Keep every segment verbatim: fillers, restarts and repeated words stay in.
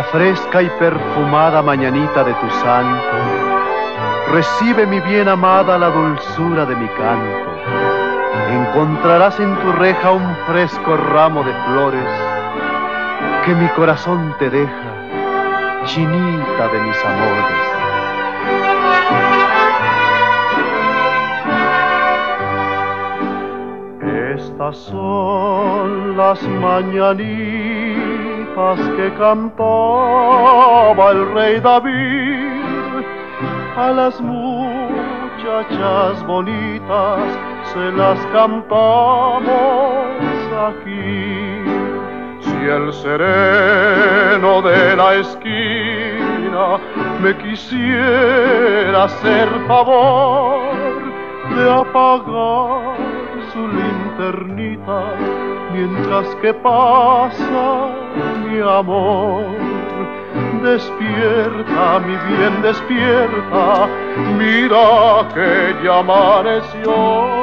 la fresca y perfumada mañanita de tu santo, recibe mi bien amada la dulzura de mi canto. Encontrarás en tu reja un fresco ramo de flores que mi corazón te deja, chinita de mis amores. Estas son las mañanitas que cantaba el rey David. A las muchachas bonitas se las cantamos aquí. Si el sereno de la esquina me quisiera hacer favor de apagar su linternita mientras que pasa mi amor, despierta, mi bien, despierta, mira que ya amaneció.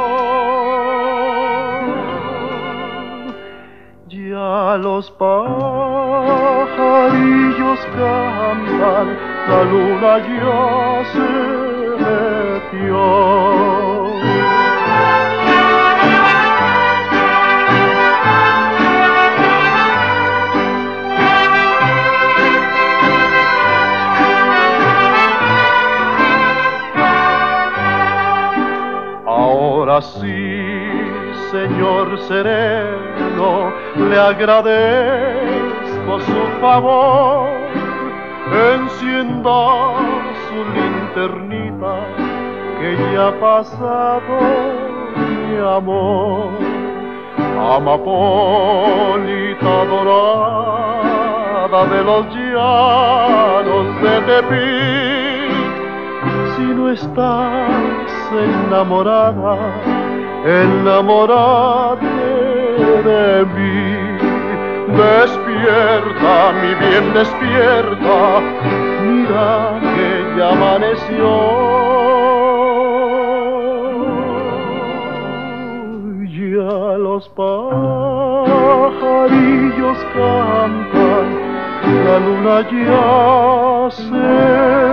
Ya los pajarillos cantan, la luna ya se metió. Ahora sí, señor sereno, le agradezco su favor. Encienda su linternita, que ya ha pasado mi amor. Amapolita dorada de los llanos de Tepic, si no estás enamorada, enamórate de mí. Despierta, mi bien, despierta, mira que ya amaneció. Ya los pajarillos cantan, la luna ya se